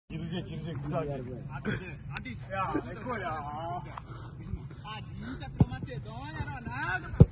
Girecek bir daha gel. Adis ya, ecco ya. Adis a Macedônia, Ronaldo.